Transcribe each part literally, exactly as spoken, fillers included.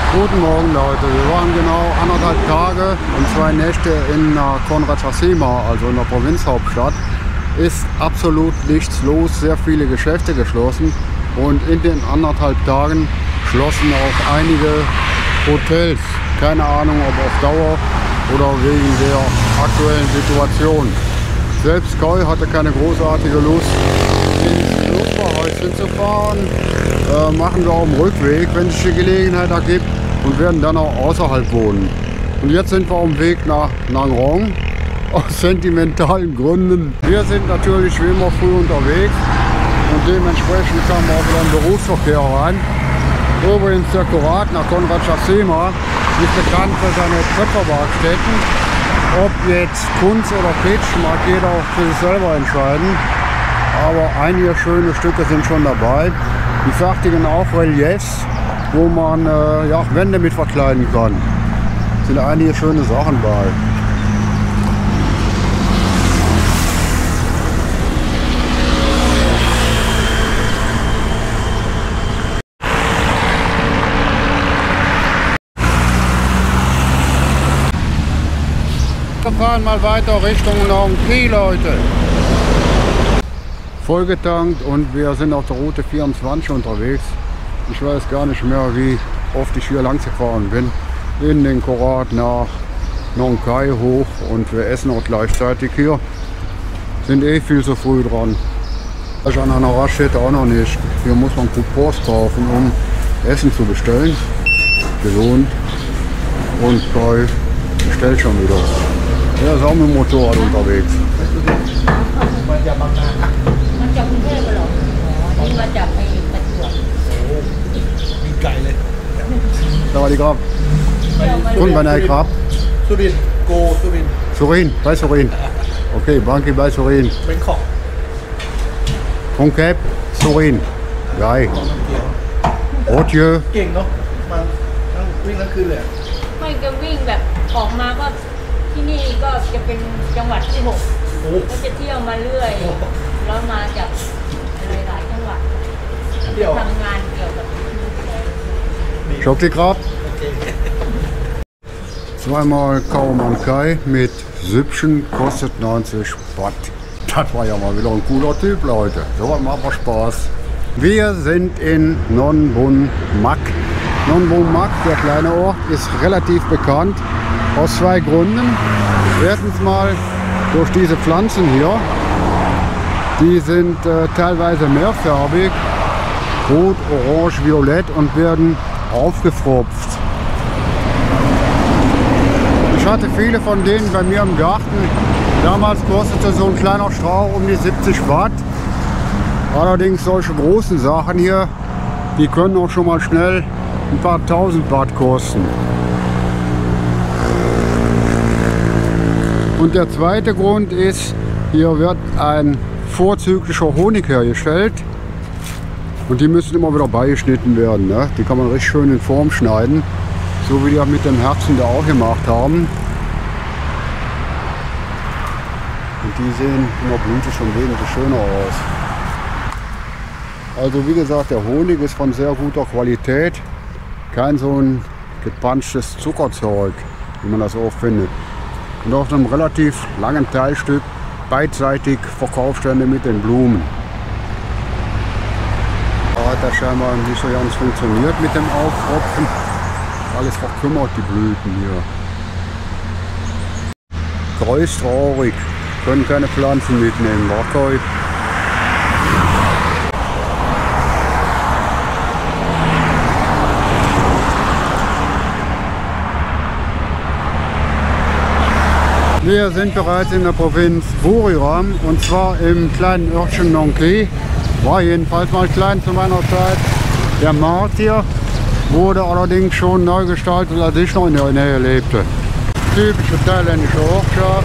Guten Morgen Leute, wir waren genau anderthalb Tage und zwei Nächte in Konrad-Schassima, also in der Provinzhauptstadt. Ist absolut nichts los, sehr viele Geschäfte geschlossen und in den anderthalb Tagen schlossen auch einige Hotels. Keine Ahnung, ob auf Dauer oder wegen der aktuellen Situation. Selbst Koi hatte keine großartige Lust, ins Luftfahrhaus hinzufahren. Äh, machen wir auch im Rückweg, wenn sich die Gelegenheit ergibt, und werden dann auch außerhalb wohnen. Und jetzt sind wir auf dem Weg nach Nang Rong, aus sentimentalen Gründen. Wir sind natürlich wie immer früh unterwegs und dementsprechend kamen wir auch wieder in den Berufsverkehr rein. Übrigens der Kurat nach Konrad-Schassima ist bekannt für seine Töpferwerkstätten. Ob jetzt Kunst oder Pitch, mag jeder auch für sich selber entscheiden. Aber einige schöne Stücke sind schon dabei. Die fertigen auch Reliefs, wo man äh, ja, Wände mit verkleiden kann. Es sind einige schöne Sachen bei. Wir fahren mal weiter Richtung Nong Kri, Leute. Vollgetankt und wir sind auf der Route vierundzwanzig unterwegs. Ich weiß gar nicht mehr, wie oft ich hier lang gefahren bin. In den Korat nach Nong Khai hoch und wir essen auch gleichzeitig hier. Sind eh viel zu früh dran. Das ist an einer Raststätte auch noch nicht. Hier muss man Coupons kaufen, um Essen zu bestellen. Gelohnt. Und Khai bestellt schon wieder. Er ist auch mit dem Motorrad unterwegs. Da war die Grab. Und bei der Grab? Surin. Go Surin. Surin, bei Surin. Okay, Banki bei Surin. Bangkok. Phuket, Surin. Geil. Rotjö. เก่งเนาะมันทั้งวิ่งทั้งคืนเลยไม่จะวิ่งแบบออกมาก็ที่นี่ก็จะเป็นจังหวัดที่หกก็จะเที่ยวมาเรื่อยแล้วมาจากหลายๆจังหวัดทำงานเกี่ยวกับ Schock die Grab. Zweimal Khao Kai mit Süppchen, kostet neunzig Baht. Das war ja mal wieder ein cooler Typ, Leute. So was macht aber Spaß. Wir sind in Non Bun Mak. Non Bun Mak, der kleine Ort, ist relativ bekannt aus zwei Gründen. Erstens mal durch diese Pflanzen hier. Die sind äh, teilweise mehrfarbig, rot, orange, violett und werden aufgefropft. Ich hatte viele von denen bei mir im Garten. Damals kostete so ein kleiner Strauch um die siebzig Baht. Allerdings solche großen Sachen hier, die können auch schon mal schnell ein paar tausend Baht kosten. Und der zweite Grund ist, hier wird ein vorzüglicher Honig hergestellt. Und die müssen immer wieder beigeschnitten werden. Ne? Die kann man richtig schön in Form schneiden. So wie die das mit dem Herzen da auch gemacht haben. Und die sehen in der Blüte schon wesentlich schöner aus. Also wie gesagt, der Honig ist von sehr guter Qualität. Kein so ein gepanschtes Zuckerzeug, wie man das auch findet. Und auf einem relativ langen Teilstück beidseitig Verkaufsstände mit den Blumen. Hat das scheinbar nicht so ganz funktioniert mit dem Aufropfen. Alles verkümmert, die Blüten hier. Koi ist traurig, können keine Pflanzen mitnehmen, war Koi. Wir sind bereits in der Provinz Buriram und zwar im kleinen Örtchen Nong Kri. War jedenfalls mal klein zu meiner Zeit. Der Markt hier wurde allerdings schon neu gestaltet, als ich noch in der Nähe lebte. Typische thailändische Ortschaft.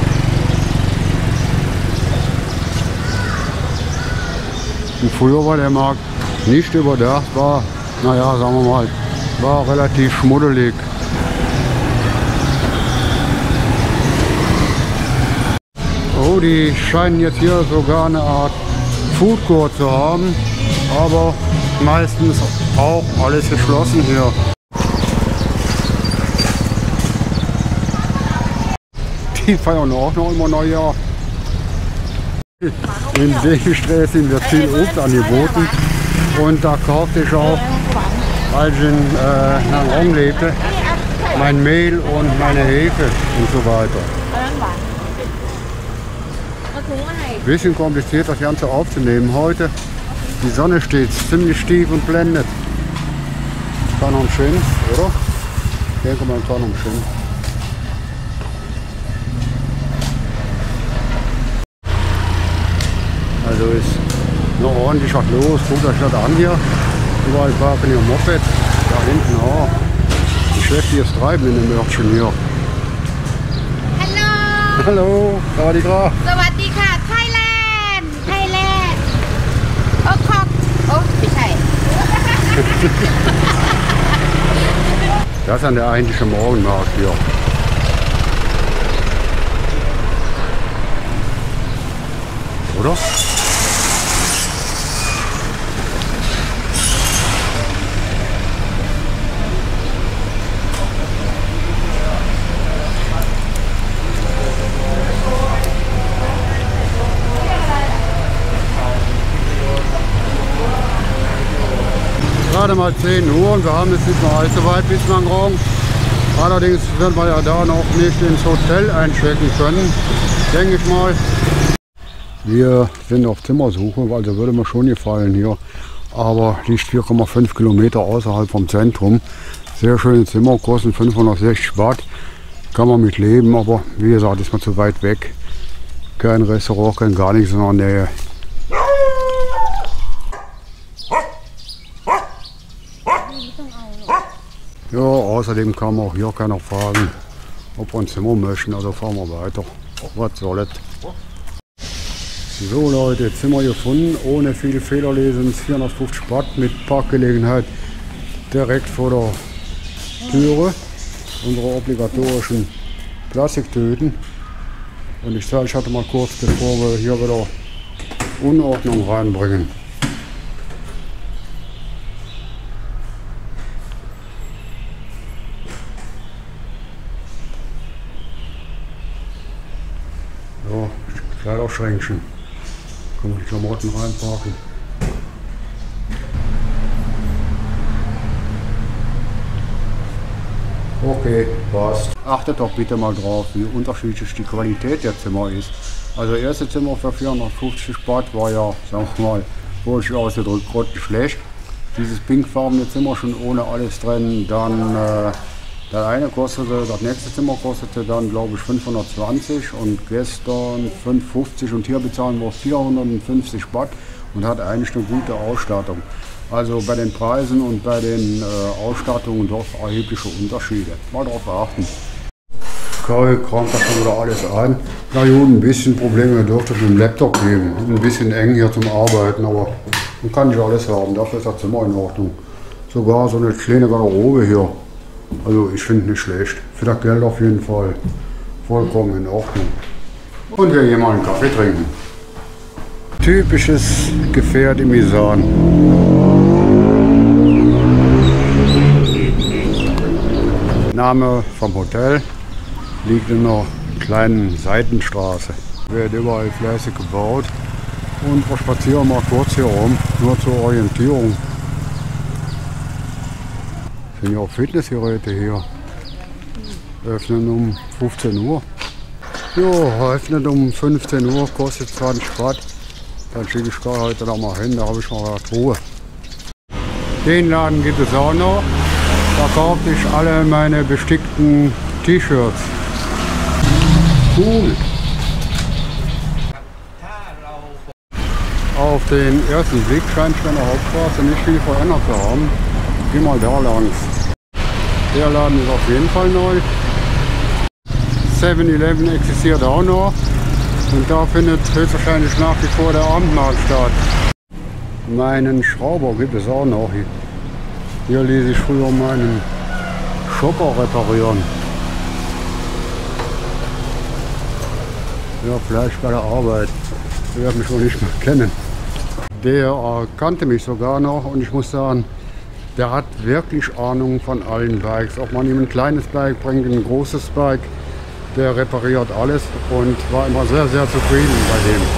Und früher war der Markt nicht überdacht, war, naja, sagen wir mal, war relativ schmuddelig. Oh, die scheinen jetzt hier sogar eine Art Food Court zu haben, aber meistens auch alles geschlossen hier. die feiern auch noch immer Neujahr. In Seestraße wird viel Obst angeboten und da kaufte ich auch, als ich in äh, Nang lebte, mein Mehl und meine Hefe und so weiter. Bisschen kompliziert das Ganze aufzunehmen heute. Die Sonne steht ziemlich tief und blendet. Kann am schön, oder? Ich denke mal, kann am schön. Also ist noch ordentlich was los. Guckt euch das an hier. Überall parken hier Moped. Da hinten auch. Die Geschäftiges Treiben in dem Örtchen hier. Hallo! Hallo, Sawadika. Sawadika, Thailand! Thailand! Oh, Kok! Oh, wie schön. Das ist dann der eigentliche Morgenmarkt hier. Oder? Gerade mal zehn Uhr und wir haben jetzt nicht mehr allzu weit bis nach Rom. Allerdings werden wir ja da noch nicht ins Hotel einchecken können, denke ich mal. Wir sind auf Zimmersuche, also würde mir schon gefallen hier. Aber liegt vier Komma fünf Kilometer außerhalb vom Zentrum. Sehr schöne Zimmer, kosten fünfhundertsechzig Baht. Kann man mit leben, aber wie gesagt, ist man zu weit weg. Kein Restaurant, kein gar nichts in der Nähe. Ja, außerdem kann man auch hier keiner fragen, ob wir ein Zimmer möchten, also fahren wir weiter. Was soll es? So Leute, Zimmer gefunden, ohne viele Fehler lesen, vierhundertfünfzig Baht mit Parkgelegenheit direkt vor der Türe. Unsere obligatorischen Plastiktüten. Und ich zeige euch mal kurz, bevor wir hier wieder Unordnung reinbringen. So, Kleiderschränkchen. Können wir die Klamotten reinpacken. Okay, passt. Achtet doch bitte mal drauf, wie unterschiedlich die Qualität der Zimmer ist. Also das erste Zimmer für vierhundertfünfzig Baht war ja, sagen wir mal, wohl ausgedrückt, grottig schlecht. Dieses pinkfarbene Zimmer schon ohne alles drin. Dann äh, das eine kostete, das nächste Zimmer kostete dann glaube ich fünfhundertzwanzig und gestern fünfhundertfünfzig und hier bezahlen wir vierhundertfünfzig Baht und hat eigentlich eine gute Ausstattung. Also bei den Preisen und bei den äh, Ausstattungen doch erhebliche Unterschiede. Mal darauf achten. Karl kramt das schon wieder alles ein. Na gut, ein bisschen Probleme dürfte es mit dem Laptop geben. Ein bisschen eng hier zum Arbeiten, aber man kann nicht alles haben. Dafür ist das Zimmer in Ordnung. Sogar so eine kleine Garderobe hier. Also ich finde nicht schlecht. Für das Geld auf jeden Fall vollkommen in Ordnung. Und wir gehen mal einen Kaffee trinken. Typisches Gefährt im Isan. Name vom Hotel liegt in einer kleinen Seitenstraße. Wird überall fleißig gebaut und wir spazieren mal kurz hier rum, nur zur Orientierung. Sind ja auch Fitnessgeräte hier. Öffnen um fünfzehn Uhr. Jo, öffnet um fünfzehn Uhr, kostet zwanzig Baht. Dann schicke ich da heute noch mal hin, da habe ich mal Ruhe. Den Laden gibt es auch noch. Da kaufte ich alle meine bestickten T-Shirts. Cool. Auf den ersten Blick scheint sich an der Hauptstraße nicht viel verändert zu haben. Geh mal da langs. Der Laden ist auf jeden Fall neu. seven eleven existiert auch noch. Und da findet höchstwahrscheinlich nach wie vor der Abendmarkt statt. Meinen Schrauber gibt es auch noch. Hier ließ ich früher meinen Schocker reparieren. Ja, vielleicht bei der Arbeit. Der wird mich wohl nicht mehr kennen. Der erkannte mich sogar noch und ich muss sagen, der hat wirklich Ahnung von allen Bikes. Ob man ihm ein kleines Bike bringt, ein großes Bike. Der repariert alles und war immer sehr, sehr zufrieden bei dem.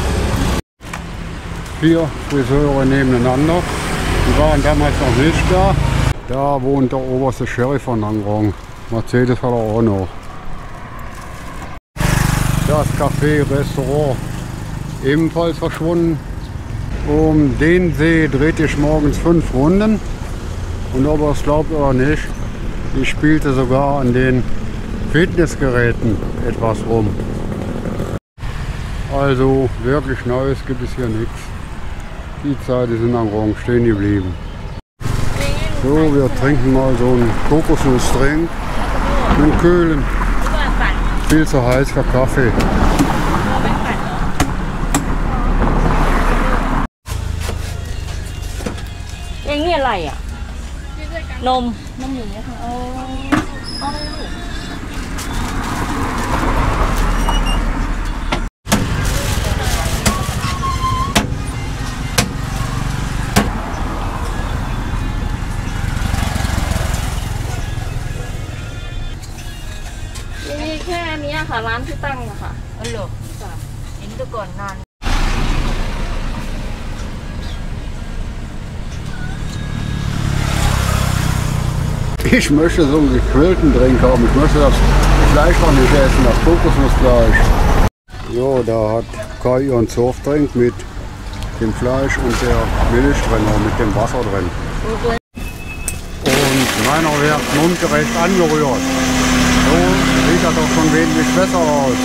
Vier Friseure nebeneinander. Die waren damals noch nicht da. Da wohnt der oberste Sheriff von Nangrong. Mercedes hat er auch noch. Das Café, Restaurant ebenfalls verschwunden. Um den See drehte ich morgens fünf Runden. Und ob ihr es glaubt oder nicht, ich spielte sogar an den Fitnessgeräten etwas rum. Also wirklich Neues gibt es hier nichts. Die Zeit ist in Nangrong stehen geblieben. So, wir trinken mal so einen Kokosnussdrink. Einen kühlen. Viel zu heiß für Kaffee. เองนี่อะไรอ่ะนมนมอยู่เนี่ยค่ะเอาเอาเลยลูกมีแค่นี้ค่ะร้านที่ตั้งอะค่ะเออเหรอจ้ะเห็นแต่ก่อนนาน Ich möchte so einen gequillten Drink haben. Ich möchte das Fleisch noch nicht essen, das Kokosnussfleisch. Jo, da hat Kai ihren Softdrink mit dem Fleisch und der Milch drin, und mit dem Wasser drin. Und meiner wird mundgerecht angerührt. So sieht das doch schon wesentlich besser aus.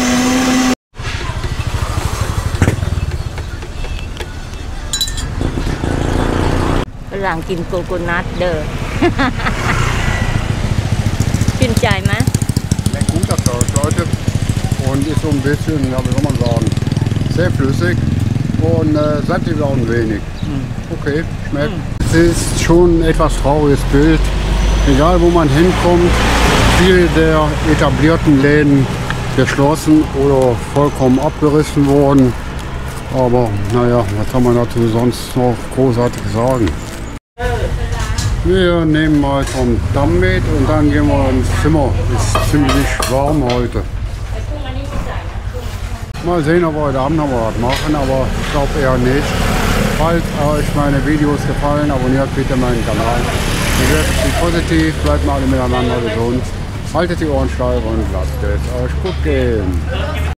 Lang กินโกโก้นัทเด้อ ชื่นใจไหม Schmeckt gut, das Fleisch, Leute. Und ist so ein bisschen, ja, wie soll man sagen, sehr flüssig und äh, sättigt auch ein wenig. Okay, schmeckt. Es ist schon ein etwas trauriges Bild. Egal wo man hinkommt, viele der etablierten Läden geschlossen oder vollkommen abgerissen worden. Aber naja, was kann man dazu sonst noch großartig sagen? Wir nehmen mal vom Damm mit und dann gehen wir ins Zimmer. Ist ziemlich warm heute. Mal sehen, ob wir heute Abend noch was machen, aber ich glaube eher nicht. Falls euch meine Videos gefallen, abonniert bitte meinen Kanal. Bewertet sie positiv, bleibt mal alle miteinander gesund. Haltet die Ohren steif und lasst es euch gut gehen.